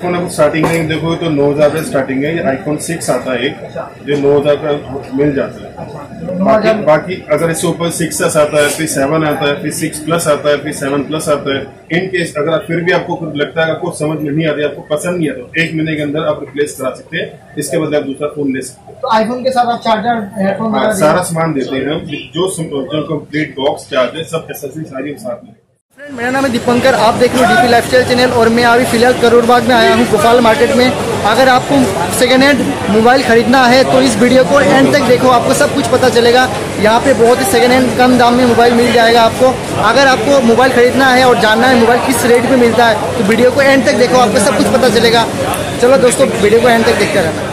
Phone अब starting में देखो तो 9,000 से स्टार्टिंग है। ये आईफोन 6 आता है एक, जो 9,000 का मिल जाता है। बाकी अगर इससे ऊपर 6s आता है, फिर 7 आता है, फिर 6 प्लस आता है, फिर 7 प्लस आता है। इन केस अगर फिर भी आपको कुछ लगता है, आपको समझ में नहीं आती, आपको पसंद नहीं आता, तो 1 महीने के अंदर आप रिप्लेस करा सकते हैं। इसके बदले आप दूसरा फोन ले सकते हैं। तो आईफोन के साथ आप चार्जर, हेडफोन, सारा सामान देते हैं हम, जो कंप्लीट बॉक्स चार्जर सब एक्सेसरी सारी साथ में। फ्रेंड, मेरा नाम है दीपंकर, आप देख रहे हो डीपी लाइफस्टाइल चैनल और मैं अभी फिलहाल करोड़ बाग में आया हूँ, गोपाल मार्केट में। अगर आपको सेकेंड हैंड मोबाइल खरीदना है तो इस वीडियो को एंड तक देखो, आपको सब कुछ पता चलेगा। यहाँ पे बहुत ही सेकेंड हैंड कम दाम में मोबाइल मिल जाएगा आपको। अगर आपको मोबाइल खरीदना है और जानना है मोबाइल किस रेट पे मिलता है तो वीडियो को एंड तक देखो, आपको सब कुछ पता चलेगा। चलो दोस्तों, वीडियो को एंड तक देखते रहना।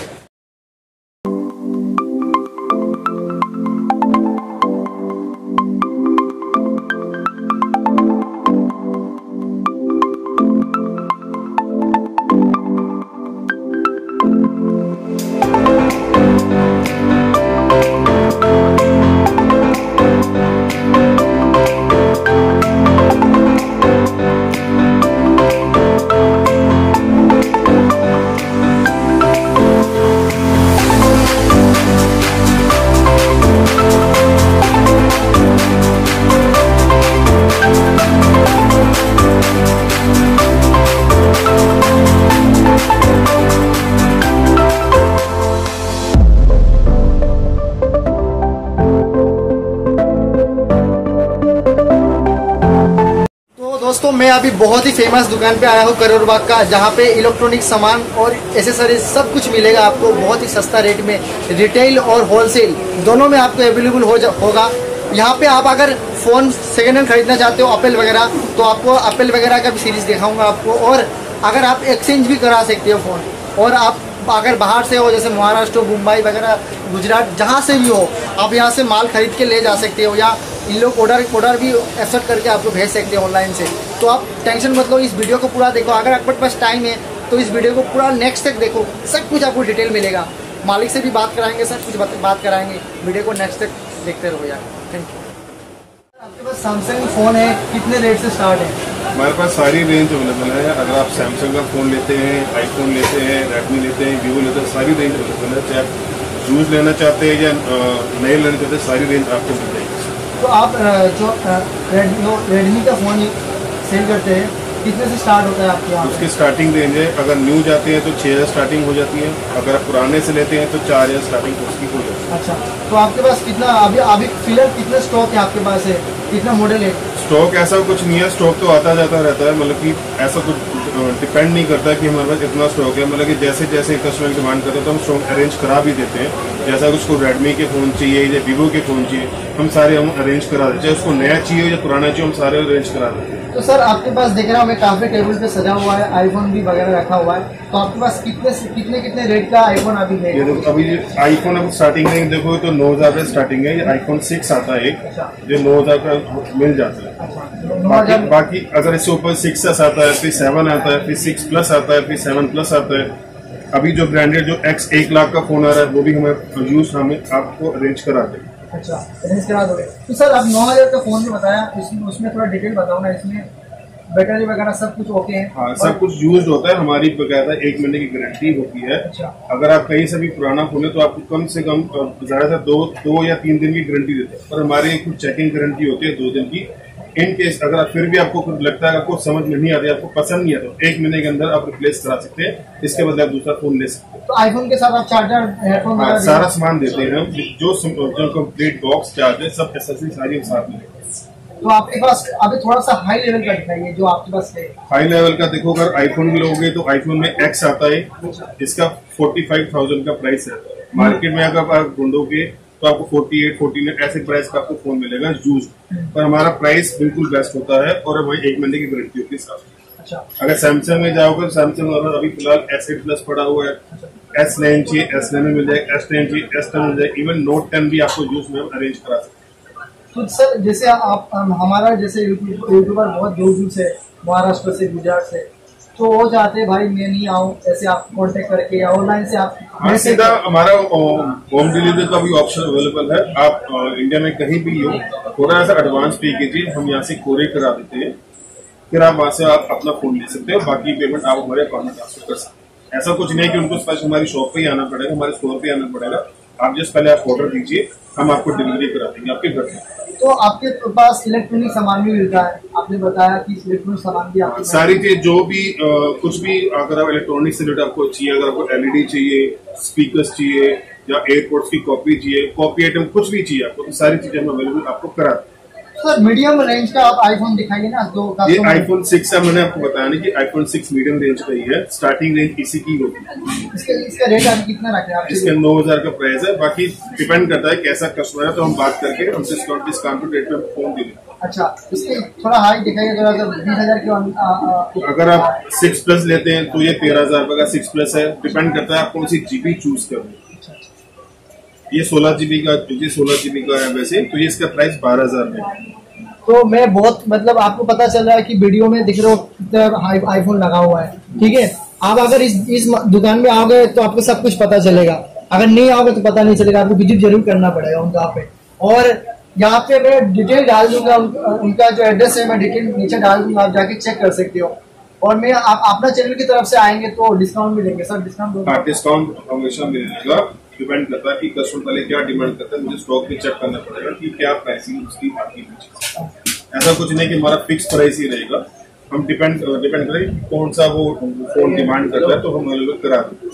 दोस्तों, मैं अभी बहुत ही फेमस दुकान पे आया हूँ करोड़ बाग का, जहाँ पे इलेक्ट्रॉनिक सामान और एसेसरीज सब कुछ मिलेगा आपको बहुत ही सस्ता रेट में। रिटेल और होलसेल दोनों में आपको अवेलेबल होगा। यहाँ पे आप अगर फ़ोन सेकेंड हैंड खरीदना चाहते हो एप्पल वगैरह, तो आपको एप्पल वगैरह का भी सीरीज़ दिखाऊंगा आपको। और अगर आप एक्सचेंज भी करा सकते हो फ़ोन, और आप अगर बाहर से हो, जैसे महाराष्ट्र, मुंबई वगैरह, गुजरात, जहाँ से भी हो, आप यहाँ से माल खरीद के ले जा सकते हो, या इन लोग ऑर्डर भी एक्सेप्ट करके आपको भेज सकते हैं ऑनलाइन से। तो आप टेंशन मत लो, इस वीडियो को पूरा देखो। अगर आपके पास टाइम है तो इस वीडियो को पूरा नेक्स्ट तक देखो, सब कुछ आपको डिटेल मिलेगा। मालिक से भी बात कराएंगे, सब कुछ बात कराएंगे। वीडियो को नेक्स्ट तक देखते रहो यार। Thank you. आपके पास सैमसंग फ़ोन है, कितने रेट से स्टार्ट है? हमारे पास सारी रेंज अवेलेबल है। अगर आप सैमसंग का फ़ोन लेते हैं, आईफोन लेते हैं, रेडमी लेते हैं, वीवो लेते हैं, सारी रेंज अवेलेबल है। चाहे आप यूज लेना चाहते हैं या नए लेना चाहते हैं, सारी रेंज आपको मिल जाएगी। तो आप जो रेडमी का फ़ोन सेल करते हैं, कितने से स्टार्ट होता है आपके यहाँ? उसकी स्टार्टिंग रेंज है, अगर न्यू जाते हैं तो 6,000 स्टार्टिंग हो जाती है। अगर आप पुराने से लेते हैं तो 4,000 स्टार्टिंग उसकी हो जाती है। अच्छा, तो आपके पास कितना अभी फिलहाल कितना स्टॉक है आपके पास है, कितना मॉडल है? स्टॉक ऐसा कुछ नहीं है, स्टॉक तो आता जाता रहता है। मतलब कि ऐसा कुछ डिपेंड नहीं करता कि हमारे पास इतना स्टॉक है। मतलब कि जैसे जैसे कस्टमर डिमांड करते हैं तो हम स्टॉक अरेंज करा भी देते हैं। जैसा उसको रेडमी के फ़ोन चाहिए या वीवो के फ़ोन चाहिए, हम सारे हम अरेंज करा देते हैं। उसको नया चाहिए या पुराना चाहिए, हम सारे अरेंज करा देते हैं। तो सर, आपके पास देख रहा हूँ मैं, काफी टेबल पे सजा हुआ है, आईफोन भी वगैरह रखा हुआ है। तो आपके पास कितने रेट का आईफोन अभी है? ये देखो, अभी आईफोन अब स्टार्टिंग में देखो तो 9,000 से स्टार्टिंग है। ये आईफोन 6 आता है एक, जो 9,000 का मिल जाता है। बाकी अगर इससे ऊपर 6s आता है, फिर 7 आता है, फिर 6 प्लस आता है, फिर 7 प्लस आता है। अभी जो ब्रांडेड जो X 1 लाख का फोन आ रहा है, वो भी हमें आपको अरेंज करा देंगे। अच्छा, अरेंज करा दोगे। तो सर, आप 9,000 का फोन भी बताया, उसमें थोड़ा डिटेल बताओ ना। इसमें बैटरी वगैरह सब कुछ ओके है? हाँ, सब कुछ यूज होता है। हमारी बकायदा 1 महीने की गारंटी होती है। अच्छा। अगर आप कहीं से भी पुराना फोन है तो आपको कम से कम ज्यादातर 2 या 3 दिन की गारंटी देते हैं, पर हमारी कुछ चेकिंग गारंटी होती है 2 दिन की। इन केस अगर फिर भी आपको कुछ लगता है, आपको समझ में नहीं आती, आपको पसंद नहीं आता, तो 1 महीने के अंदर आप रिप्लेस करा सकते हैं। इसके बदले आप दूसरा फोन ले सकते हैं। तो आईफोन के साथ आप चार्जर, हेडफोन, सारा सामान देते हैं हम, जो कंप्लीट बॉक्स चार्जर सब एक्सेसरी सारी साथ में। तो आपके पास अभी थोड़ा सा हाई लेवल का दिखाइए जो आपके पास है। हाई लेवल का देखो, अगर आईफोन भी लोगे तो आईफोन में X आता है, इसका 45,000 का प्राइस है। मार्केट में अगर आप ढूंढोगे तो आपको 48, 49 ऐसे प्राइस का आपको फोन मिलेगा यूज। पर हमारा प्राइस बिल्कुल बेस्ट होता है और हमारी 1 महीने की गारंटी होती है साथ। अच्छा। अगर सैमसंग में जाओगे, सैमसंग अभी फिलहाल S8 प्लस पड़ा हुआ है, S9 चाहिए S9 में मिल जाएगा, S10 चाहिए S10 मिल जाएगा, इवन Note 10 भी आपको यूज में अरेंज करा सकते हैं। तो सर, जैसे आप हमारा जैसे यूट्यूबर बहुत दूर दूर से, महाराष्ट्र से, गुजरात से, तो वो चाहते हैं भाई मैं नहीं आऊँ, ऐसे आप कांटेक्ट करके या ऑनलाइन से आप? हाँ, सीधा हमारा होम डिलीवरी का भी ऑप्शन अवेलेबल है। आप इंडिया में कहीं भी हो, थोड़ा सा एडवांस पे कीजिए, हम यहाँ से कोरियर करा देते हैं। फिर आप वहां से आप अपना फोन ले सकते हो, बाकी पेमेंट आप हमारे अकाउंट में ट्रांसफर कर सकते हैं। ऐसा कुछ नहीं कि उनको स्पेशल हमारी शॉप पे ही आना पड़ेगा, हमारे स्टोर पे आना पड़ेगा। आप जस्ट पहले आप ऑर्डर दीजिए, हम आपको डिलीवरी करा देंगे आपके घर पे। तो आपके पास इलेक्ट्रॉनिक सामान भी मिलता है, आपने बताया कि इलेक्ट्रॉनिक सामान भी आपके सारी चीज जो भी कुछ भी अगर आप इलेक्ट्रॉनिक से रिलेटेड आपको चाहिए, अगर आपको एलईडी चाहिए, स्पीकर्स चाहिए या एयरपोर्ट्स की कॉपी चाहिए, कॉपी आइटम कुछ भी चाहिए आपको, तो सारी चीजें हम अवेलेबल आपको करा दें। सर मीडियम रेंज का आप आईफोन दिखाइए ना। तो ये आईफोन 6 है, मैंने आपको बताया ना कि आईफोन 6 मीडियम रेंज का ही है, स्टार्टिंग रेंज इसी की होगी। इसका रेट आप कितना रखे हैं? इसका 9,000 का प्राइस है, बाकी डिपेंड करता है कैसा कस्टमर है, तो हम बात करके हम डिस्काउंट रेट में फोन दे देंगे। अच्छा, इसके थोड़ा हाई दिखाइए, 20,000 की। अगर आप 6 प्लस लेते हैं तो ये 13,000 रुपए का 6 प्लस है, डिपेंड करता है आप कौन सी जीबी चूज कर रहे हैं। ये 16 जीबी का, ये 16 जीबी का है वैसे, तो ये इसका प्राइस 12,000 है। तो मैं बहुत मतलब आपको पता चल रहा है कि वीडियो में दिख रहे हो कितना आईफोन लगा हुआ है, ठीक है। आप अगर इस दुकान में आओगे तो आपको सब कुछ पता चलेगा, अगर नहीं आओगे तो पता नहीं चलेगा, आपको विजिट जरूर करना पड़ेगा उनका पे। और यहाँ पे मैं डिटेल डाल दूंगा, उनका जो एड्रेस है मैं डिटेल नीचे डाल दूंगा, आप जाके चेक कर सकते हो। और मैं आप अपना चैनल की तरफ से आएंगे तो डिस्काउंट मिलेंगे सर? डिस्काउंट हमेशा मिलेगा, डिपेंड करता है कि कस्टमर पहले क्या डिमांड करता है, मुझे स्टॉक भी चेक करना पड़ेगा कि क्या प्राइसिंग उसकी आती है। ऐसा कुछ नहीं कि हमारा फिक्स प्राइस ही रहेगा, हम डिपेंड करें कौन सा वो फोन डिमांड करता है तो हम अवेलेबल करा देंगे।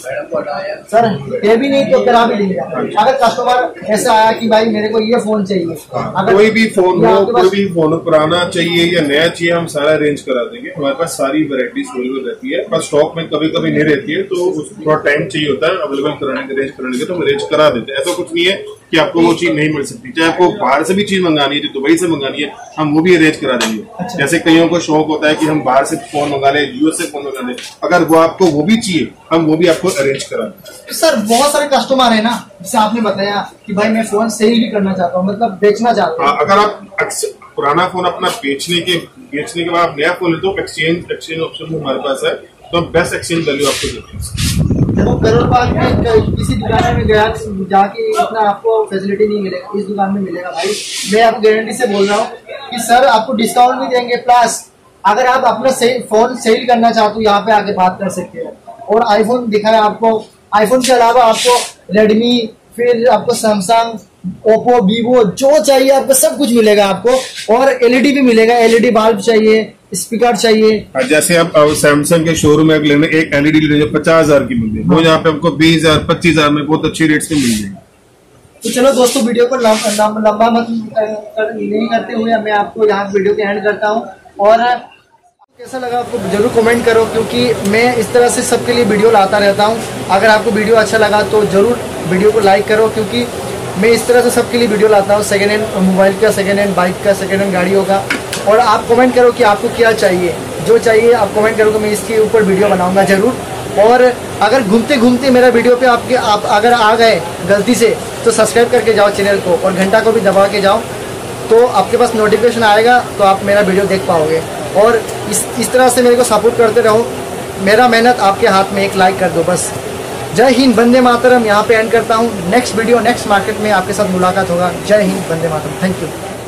सर ये भी नहीं तो करा भी देंगे। अगर कस्टमर ऐसा आया कि भाई मेरे को ये फोन चाहिए, अगर कोई भी फोन हो, कोई भी फोन पुराना चाहिए या नया चाहिए, हम सारा अरेंज करा देंगे। हमारे पास सारी वेराइटीज अवेलेबल रहती है, पर स्टॉक में कभी कभी नहीं रहती है, तो थोड़ा टाइम चाहिए होता है अवेलेबल कराने के, अरेंज कराने के, तो हम अरेंज करा देते हैं। ऐसा कुछ नहीं है कि आपको वो चीज नहीं मिल सकती, चाहे आपको बाहर से भी चीज मंगानी है, जो दुबई से मंगानी है, हम वो भी अरेंज करा देंगे। अच्छा। जैसे कईयों को शौक होता है कि हम बाहर से फोन मंगा लें, यूएस से फोन मंगा लें, अगर वो आपको वो भी चाहिए हम वो भी आपको अरेंज करा दें। सर बहुत सारे कस्टमर है ना, जैसे आपने बताया कि भाई मैं फोन सेल भी करना चाहता हूँ, मतलब बेचना चाहता हूँ। अगर आप पुराना फोन अपना बेचने के बाद आप नया फोन लेते हो, एक्सचेंज ऑप्शन हमारे पास है, तो हम बेस्ट एक्सचेंज वैल्यू आपको देते हैं। देखो करोड़ बाग में किसी दुकान में गया जाके इतना आपको फैसिलिटी नहीं मिलेगा, इस दुकान में मिलेगा भाई। मैं आपको गारंटी से बोल रहा हूँ कि सर आपको डिस्काउंट भी देंगे, प्लस अगर आप अपना फोन सेल करना चाहते हो यहाँ पे आके बात कर सकते हो। और आईफोन दिखाया आपको, आईफोन के अलावा आपको रेडमी, फिर आपको सैमसंग, ओप्पो, वीवो, जो चाहिए आपको सब कुछ मिलेगा आपको। और एलईडी भी मिलेगा, एलईडी बल्ब चाहिए, स्पीकर चाहिए। जैसे आप सैमसंग के शोरूम में लेने एक एलईडी लेने 50,000 की मिल जाएगी, वो यहाँ पे आपको 20,000 25,000 में बहुत अच्छी रेट से मिल जाएगी। तो चलो दोस्तों, वीडियो को लंबा मत नहीं करते हुए मैं आपको यहाँ वीडियो के एंड करता हूँ। और कैसा लगा आपको जरूर कमेंट करो, क्योंकि मैं इस तरह से सबके लिए वीडियो लाता रहता हूँ। अगर आपको वीडियो अच्छा लगा तो जरूर वीडियो को लाइक करो, क्योंकि मैं इस तरह से सबके लिए वीडियो लाता हूँ, सेकेंड हैंड मोबाइल का, सेकेंड हैंड बाइक का, सेकेंड हैंड गाड़ियों का। और आप कमेंट करो कि आपको क्या चाहिए, जो चाहिए आप कमेंट करो, तो मैं इसके ऊपर वीडियो बनाऊंगा जरूर। और अगर घूमते घूमते मेरा वीडियो पे आप अगर आ गए गलती से, तो सब्सक्राइब करके जाओ चैनल को, और घंटा को भी दबा के जाओ, तो आपके पास नोटिफिकेशन आएगा, तो आप मेरा वीडियो देख पाओगे। और इस तरह से मेरे को सपोर्ट करते रहो, मेरा मेहनत आपके हाथ में, एक लाइक कर दो बस। जय हिंद, वंदे मातरम। यहाँ पे एंड करता हूँ। नेक्स्ट वीडियो, नेक्स्ट मार्केट में आपके साथ मुलाकात होगा। जय हिंद, वंदे मातरम। Thank you.